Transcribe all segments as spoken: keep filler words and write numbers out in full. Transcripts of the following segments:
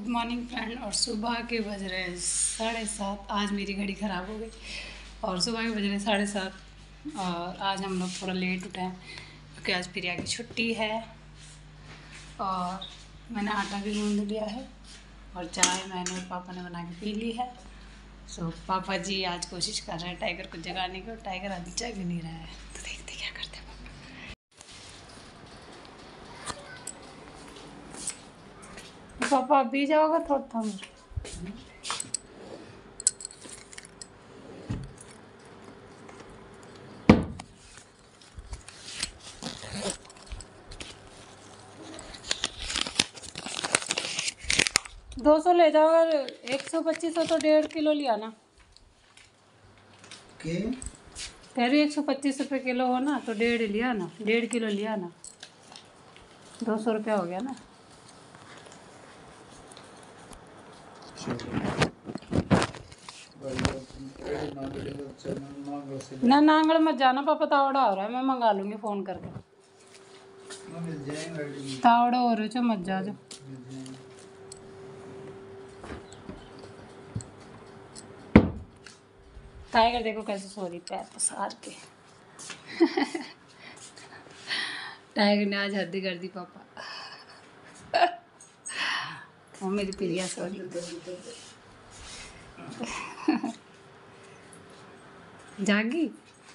Good morning friend. और सुबह के बज रहे हैं साढ़े सात। आज मेरी घड़ी ख़राब हो गई और सुबह के बज रहे साढ़े सात। और आज हम लोग थोड़ा लेट उठे हैं क्योंकि आज प्रिया की छुट्टी है। और मैंने आटा भी गूंद लिया है और चाय मैंने और पापा ने बना के पी ली है। सो पापा जी आज कोशिश कर रहे हैं टाइगर को जगाने की और टाइगर आज जग नहीं रहा है, तो देखते क्या करते हैं। पापा अभी जाओगे थोड़ा थम दो सौ ले जाओ। अगर एक सौ पच्चीस हो तो डेढ़ किलो लिया ना। कह रही एक सौ पच्चीस रुपये किलो हो ना तो डेढ़ लिया ना, डेढ़ किलो लिया ना, दो सौ रुपया हो गया ना। ना नांगड़ मत जाना पापा, तावड़ा हो रहा है, मैं मंगा लूँगी फ़ोन करके। तावड़ा हो रहे मत जा जो। टाइगर देखो कैसे सो रही पैर पसार के। टाइगर ने आज हद्दी कर दी पापा। वो मेरी प्रिया सो रही। जागी।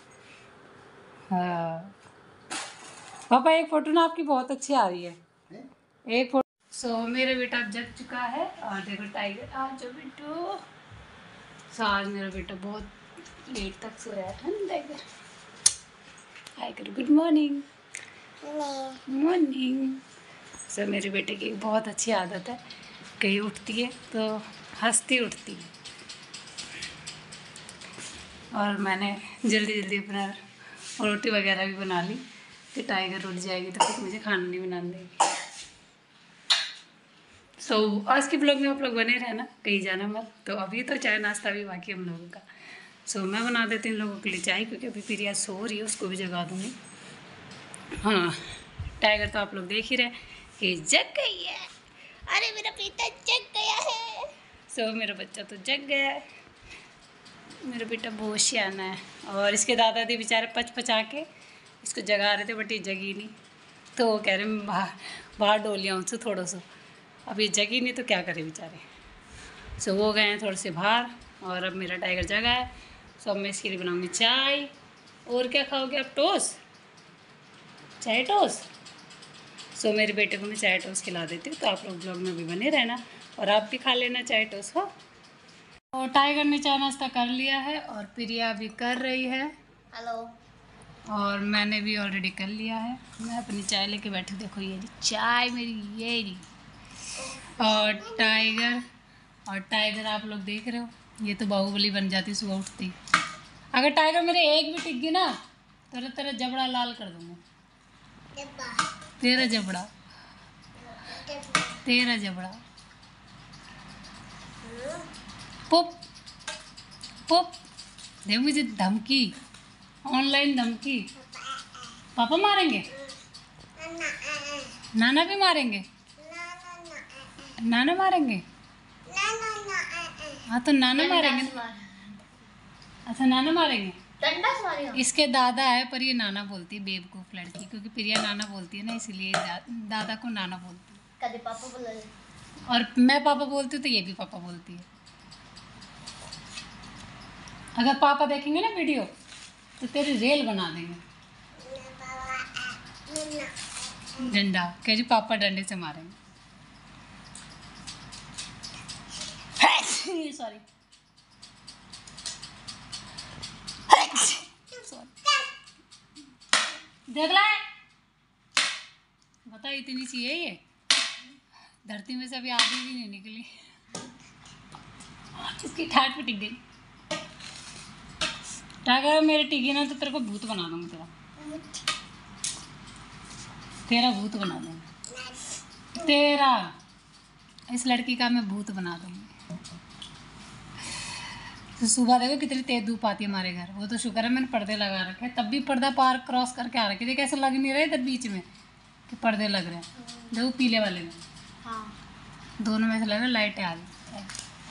हाँ पापा एक फ़ोटो ना आपकी बहुत अच्छी आ रही है, एक फोटो। सो so, मेरा बेटा अब जग चुका है और देखो टाइगर आ जाओ बेटू। सो आज मेरा बेटा बहुत लेट तक सोया है ना tiger. Tiger good morning. Morning. So मेरे बेटे की बहुत अच्छी आदत है, कहीं उठती है तो हंसती उठती है। और मैंने जल्दी जल्दी अपना रोटी वगैरह भी बना ली कि टाइगर उठ जाएगी तो फिर मुझे खाना नहीं बनाने देगी। सो so, आज के ब्लॉग में आप लोग बने रहना, कहीं जाना मत। तो अभी तो चाय नाश्ता भी बाकी हम लोगों का। सो so, मैं बना देती हूँ लोगों के लिए चाय क्योंकि अभी प्रिया सो रही है, उसको भी जगा दूँगी। हाँ टाइगर तो आप लोग देख ही रहे कि जग गई है। अरे मेरा बेटा जग गया है। सो so, मेरा बच्चा तो जग गया है। मेरा बेटा बहुत सियाना है। और इसके दादा दी बेचारे पच पचा के इसको जगा रहे थे बट ये जगी नहीं, तो वो कह रहे मैं बाहर बाहर डोलिया उनसे थोड़ा सा। अब ये जगी नहीं तो क्या करे बेचारे। सो वो गए हैं थोड़े से बाहर और अब मेरा टाइगर जगा है। सो अब मैं इसके लिए बनाऊँगी चाय। और क्या खाओगे आप? टोस्ट, चाय टोस्ट। सो मेरे बेटे को मैं चाय टोस्ट खिला देती हूँ, तो आप लोग ब्लॉग में भी बने रहना और आप भी खा लेना चाय टोस्ट हो। और टाइगर ने चाय नाश्ता कर लिया है और प्रिया भी कर रही है। हेलो। और मैंने भी ऑलरेडी कर लिया है। मैं अपनी चाय लेके बैठी, देखो ये चाय मेरी, ये रही। और टाइगर और टाइगर आप लोग देख रहे हो, ये तो बाहुबली बन जाती सुबह उठती। अगर टाइगर मेरे एक भी टिक गई ना तो तेरा जबड़ा लाल कर दूँगा। तेरा जबड़ा, तेरा जबड़ा। पुप पुप दे मुझे धमकी, ऑनलाइन धमकी। पापा मारेंगे, नाना भी मारेंगे, नाना मारेंगे। हाँ तो नाना मारेंगे। अच्छा नाना मारेंगे। इसके दादा है पर ये नाना बोलती है, बेवकूफ़ लड़की, क्योंकि प्रिया नाना बोलती है ना इसलिए दा, दादा को नाना बोलती है। कभी पापा बोला और मैं पापा बोलती हूँ तो ये भी पापा बोलती है। अगर पापा देखेंगे ना वीडियो तो तेरी रेल बना देंगे। डंडा कह रही पापा डंडे से मारेंगे। सॉरी देख ला, बता इतनी चाहिए ये धरती में से अभी आधी भी नहीं निकली। इसकी ठाट पे टिक गई। टाइगर मेरे टिकी ना तो तेरे को भूत बना दूँगा। तेरा तेरा भूत बना दूँगा। तेरा इस लड़की का मैं भूत बना दूँगी। तो सुबह देखो कितनी तेज धूप आती है हमारे घर। वो तो शुक्र है मैंने पर्दे लगा रखे हैं, तब भी पर्दा पार क्रॉस करके आ रखे थे। कैसे लग नहीं रहे इधर बीच में कि पर्दे लग रहे हैं। देखो पीले वाले में। हाँ दोनों में से लग रहा है लाइटें आ गई।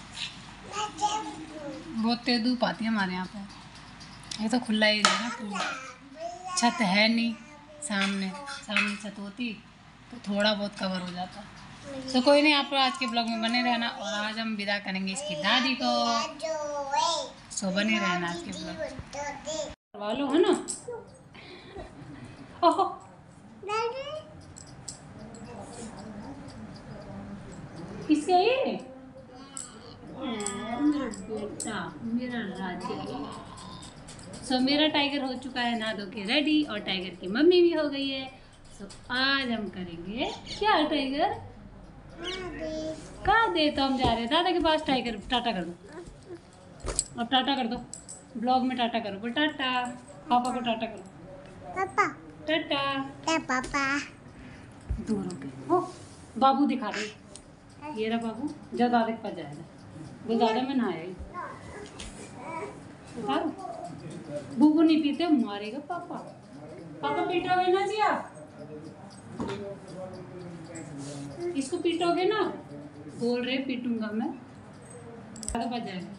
बहुत तेज धूप आती है हमारे यहाँ पे। ये तो खुला ही है ना पूरा, छत है नहीं सामने, सामने छत होती तो थोड़ा बहुत कवर हो जाता। तो कोई नहीं, आप आज के ब्लॉग में बने रहना। और आज हम विदा करेंगे इसकी दादी को, सो बने रहना आज के ब्लॉग वालों है ना। ओहो किससे ये बेटा मेरा राजा। सो मेरा टाइगर हो चुका है नहा धो के रेडी, और टाइगर की मम्मी भी हो गई है। सो आज हम करेंगे क्या टाइगर कहाँ दे, तो हम जा रहे हैं दादा के पास। टाइगर टाटा कर दो, और टाटा कर दो, ब्लॉग में टाटा करो, बोल टाटा, पापा को टाटा करो, पापा टाटा, पापा दूर हो गए। हो बाबू दिखा रही, ये रहा बाबू, जब दादा के पास जाएगा, बोल दादा में नहाया ही, बूबू नहीं पीते मारेगा पापा, पापा पीटोगे ना जी आप, इसको पीटोगे ना, बोल रहे पीटूंगा मैं, बच जाएगा।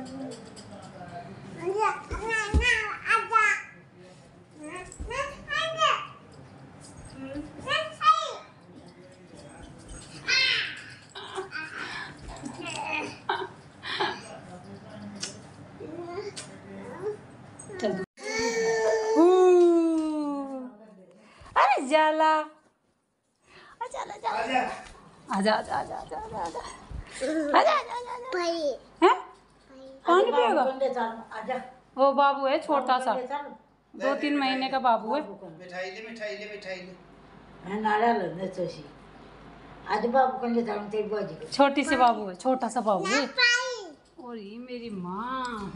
चल अरे जाला आजा आजा आजा आजा आजा आजा आजा आजा आजा आजा भाई हैं पानी पिएगा। वो बाबू है छोटा सा, दो तीन महीने का बाबू है। मिठाई ले मिठाई ले मिठाई ले मैं नाला ले चोशी आज बाबू कंजे जाऊं ते बाजी छोटी सी बाबू है, छोटा सा बाबू है। और ये मेरी माँ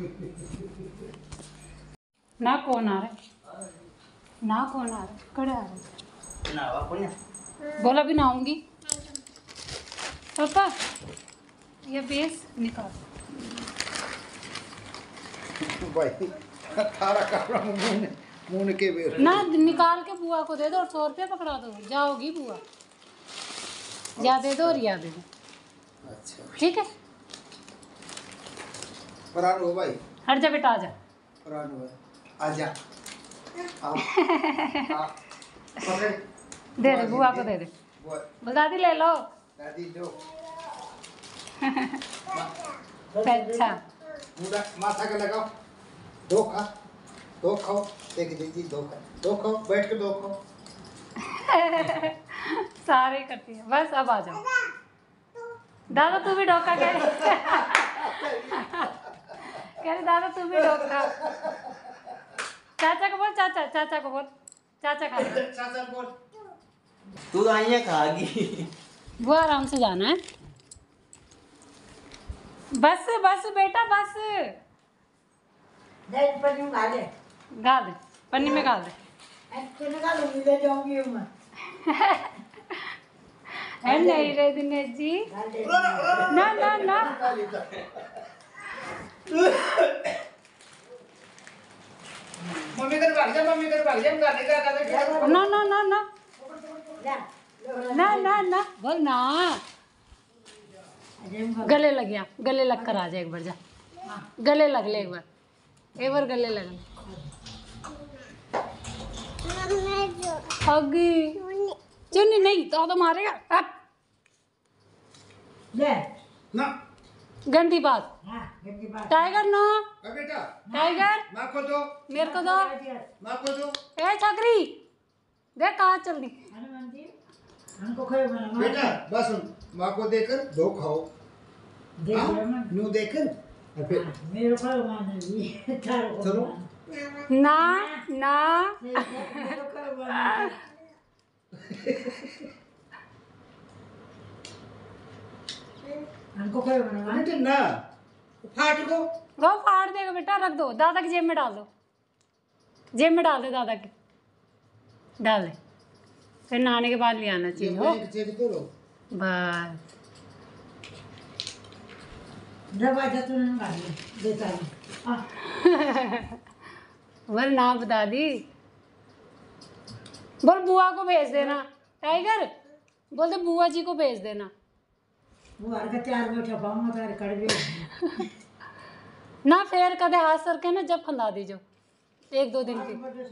ना कौन आ रहा है, ना कौन आ रहा है, कड़े आ रहे नावा कोने बोला भी नहाऊंगी। पापा ये बेस निकाल भाई थारा कपड़ा मुंह मुंह के बेर ना, निकाल के बुआ को दे दो और सौ रुपये पकड़ा दो, जाओगी बुआ, या दे दो और या दे दो। अच्छा ठीक है परान हो भाई, हट जा बेटा, आजा परान हो आजा आ आ पकड़ दे दे बुआ को दे दे, बोल दादी ले लो। दादी दो अच्छा मुंडा माथा के लगाओ, दो खा दो खाओ, देख दीदी दो खा दो खाओ, बैठ के दो खाओ। सारे करती है बस। अब आ जाओ दादा, तू भी डोका कह रही कह रही दादा तू भी डोका। चाचा को बोल, चाचा चाचा को बोल, चाचा खा ले। चाचा बोल तू आइए खागी। बुआ आराम से जाना है, बस बस बेटा बस, दे पन्नी में गाले गाल दे, पन्नी में गाल दे। ऐसे निकालो ले जाऊंगी मैं है नहीं रे दिनेश जी, ना ना ना मम्मी कर भाग जा, मम्मी कर भाग जा, हम गाने का गाने ना ना ना ना ना ना ना बोल ना, गले लग गया, गले लग कर आ जा एक बार, जा गले लग ले एक बार, एक बार गले लग ले। अगी चुन्नी नहीं तो तो मारेगा। अब ले ना गंदी बात, हां गंदी बात टाइगर नो, ए बेटा टाइगर मां को दो, मेरे को दो, मां को दो ए छकरी देख कहाँ चल दी। हनुमान जी हमको खाओ बना बेटा बस मां को देकर दो खाओ, देख हाँ? लो ना न्यू देकर और फिर मेरे को माने जी तारो चलो ना ना मेरे को माने हमको खाओ बना बेटा ना फाट को वो फाड़ देगा बेटा, रख दो दादा की जेब में डाल दो, जेब में डाल दे दादा की, डाल दे, फिर नहाने के बाद ले आना चाहिए हो चेक करो। बस। दवा जातो ना गाली देता है बोल ना बता दी, बोल बुआ को भेज देना, टाइगर बोल दे बुआ जी को भेज देना। वो हर का तैयार बैठा पाऊँ मैं तारे कड़वे ना फेर कदे हाथ सर के ना जब फंदा दीजो एक दो दिन की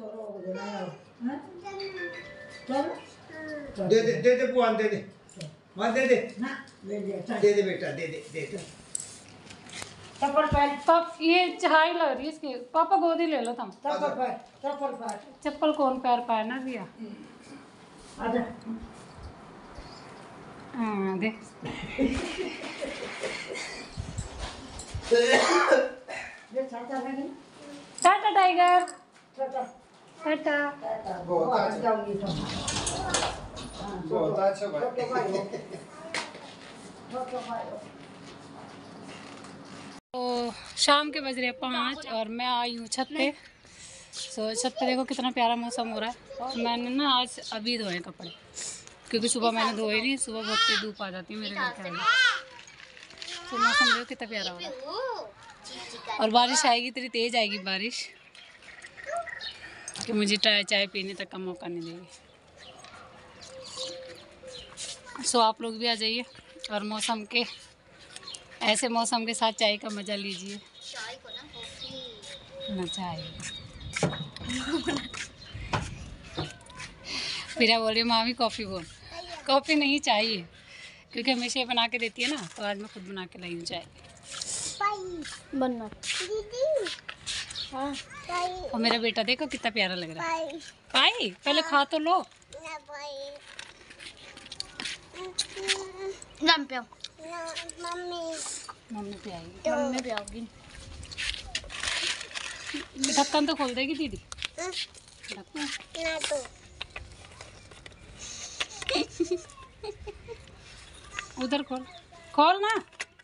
दे दे दे दे बुआन दे दे मां दे दे ना ले ले दे दे बेटा दे दे दे दे चप्पल पहन पाप ये चाय लग रही है इसकी पापा गोदी ले लो तुम चप्पल पहन चप्पल पहन चप्पल कौन पैर पहना दिया आजा हाँ दे ये चाचा लगे टाटा टाइगर चाचा टाटा बहुत अच्छा जाऊंगी तो बहुत अच्छा भाई छोटे भाई हो छोटे भाई हो तो शाम के बज रहे हैं पाँच और मैं आई हूँ छत पे। सो छत पे देखो कितना प्यारा मौसम हो रहा है। और मैंने ना आज अभी धोए कपड़े क्योंकि सुबह मैंने धोए नहीं, सुबह बहुत तेज धूप आ जाती है मेरे घर के आगे। तो मौसम देखो कितना प्यारा हो रहा है और बारिश आएगी, इतनी तेज़ आएगी बारिश कि मुझे चाय चाय पीने तक का मौका नहीं देगी। सो आप लोग भी आ जाइए और मौसम के ऐसे मौसम के साथ चाय का मज़ा लीजिए। चाय को ना कॉफी ना चाय फिर बोल रही मामी कॉफ़ी बोल, कॉफ़ी नहीं चाहिए क्योंकि हमेशा ये बना के देती है ना, तो आज मैं खुद बना के लाई हूँ चाय। बनना दीदी हाँ और मेरा बेटा देखो कितना प्यारा लग रहा है। पाई पहले खा तो लो। नाम पे मम्मी मम्मी पे आएगी, मम्मी पे आओगी ढक्कन तो खोल देगी दीदी ढक्कन। ना तो उधर खोल खोल ना।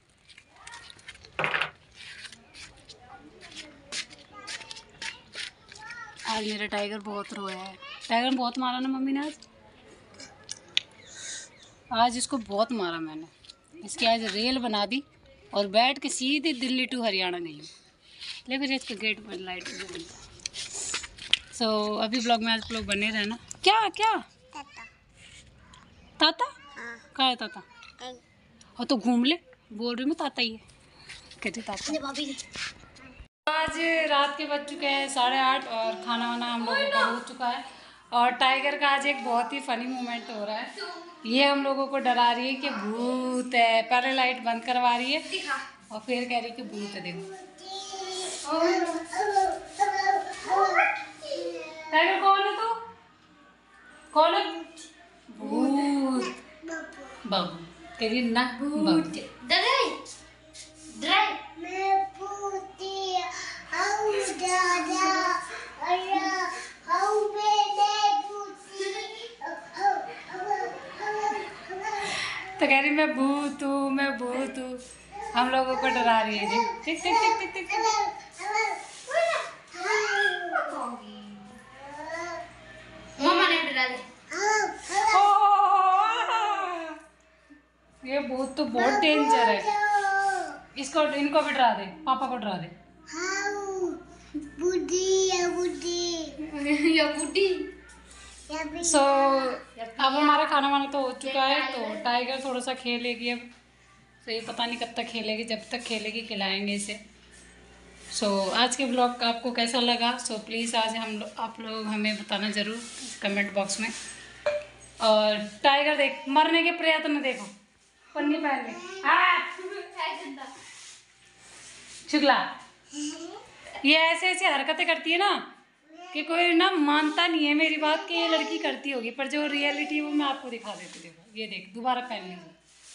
आज मेरा टाइगर बहुत रोया है। टाइगर बहुत मारा ना मम्मी ने आज आज इसको बहुत मारा मैंने। इसकी आज रेल बना दी और बैठ के सीधे दिल्ली टू हरियाणा गई। ले फिर इसको गेट पर लाइट जल। सो अभी ब्लॉग में आज लोग बने रहना। क्या क्या ताता ताता हाँ कहाँ है ताता? हाँ तो घूम ले, बोल रही मैं ताता ही है कहते ताता। भाभी आज रात के बज चुके हैं साढ़े आठ और खाना वाना हम लोगों का हो चुका है। और टाइगर का आज एक बहुत ही फनी मोमेंट हो रहा है। ये हम लोगों को डरा रही है कि भूत है, पहले लाइट बंद करवा रही है और फिर कह रही है कि भूत है। देखो टाइगर कौन है तू? कौन है? भूत बाबू कह रही ना भूत। डरे डरे मैं पूती आऊ दादा अरे आऊ बेटे पूती तो कह रही मैं भूत हूँ, मैं भूत हूँ। हम लोगों को डरा रही है जी। टिक टिक टिक टिक टिक टिक। मम्मा ने डरा दी ये भूत तो बहुत डेंजर है। इसको इनको भी डरा दे, पापा को डरा दे। बुद्धि या बुद्धि या बुद्धि सो so, अब हमारा खाना वाना तो हो चुका है। तो टाइगर थोड़ा सा खेलेगी अब। तो ये पता नहीं कब तक खेलेगी, जब तक खेलेगी खिलाएंगे इसे। सो so, आज के ब्लॉग आपको कैसा लगा? सो so, प्लीज़ आज हम लो, आप लोग हमें बताना ज़रूर कमेंट बॉक्स में। और टाइगर देख मरने के प्रयत्न में, देखो पन्नी पहन ले शुक्ला। ये ऐसे ऐसे हरकतें करती है ना कि कोई ना मानता नहीं है मेरी बात कि ये लड़की करती होगी, पर जो रियलिटी है वो मैं आपको दिखा देती हूँ। देखो ये देख दोबारा पहन लीजिए।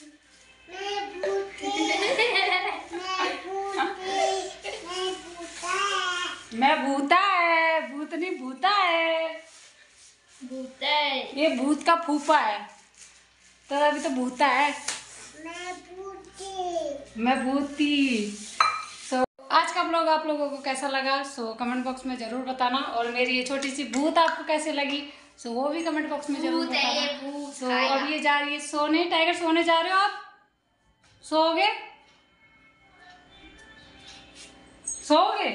मैं भूता है, भूत नहीं भूता है, भूत है ये भूत का फूफा है। तो अभी तो भूता है, मैं भूती। सो आज का ब्लॉग आप लोगों को कैसा लगा? सो कमेंट बॉक्स में ज़रूर बताना। और मेरी ये छोटी सी भूत आपको कैसे लगी? सो वो भी कमेंट बॉक्स में ज़रूर भूत है ये, बताना। भूत सो आएगा। अब ये जा रही है सोने। टाइगर सोने जा रहे हो आप? सोओगे सोओगे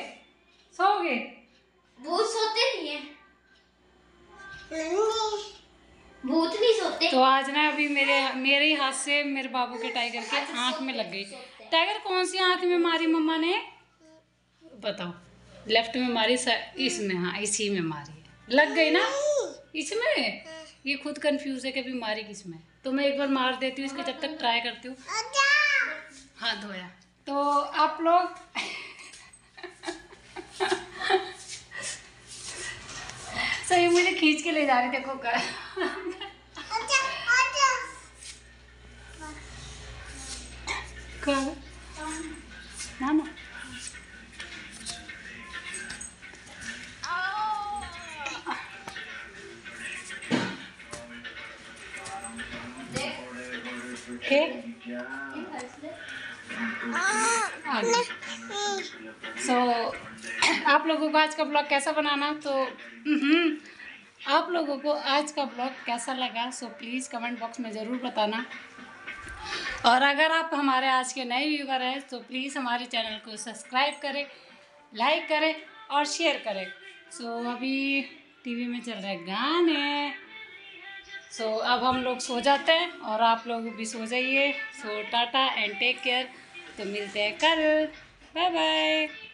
सोओगे? भूत सोते नहीं है भूत नहीं सोते। तो आज ना अभी मेरे मेरे ही हाथ से मेरे बाबू के टाइगर के आंख में लग गई। टाइगर कौन सी आंख में मारी मम्मा ने बताओ? लेफ्ट में मारी, इसमें, हाँ इसी में मारी है। लग गई ना इसमें। ये खुद कंफ्यूज है कि अभी मारी किसमें। तो मैं एक बार मार देती हूँ इसको, जब तक ट्राई करती हूँ। हाँ धोया। तो आप लोग सो ये मुझे खींच के ले जा रहे, देखो कर कर ना ना सो so, आप लोगों को आज का ब्लॉग कैसा बनाना, तो हम्म आप लोगों को आज का ब्लॉग कैसा लगा सो प्लीज़ कमेंट बॉक्स में ज़रूर बताना। और अगर आप हमारे आज के नए व्यूअर हैं तो प्लीज़ हमारे चैनल को सब्सक्राइब करें, लाइक करें और शेयर करें। सो so, अभी टीवी में चल रहे गाने। सो so, अब हम लोग सो जाते हैं और आप लोग भी सो जाइए। So tata and take care. तो मिलते हैं कल। Bye bye.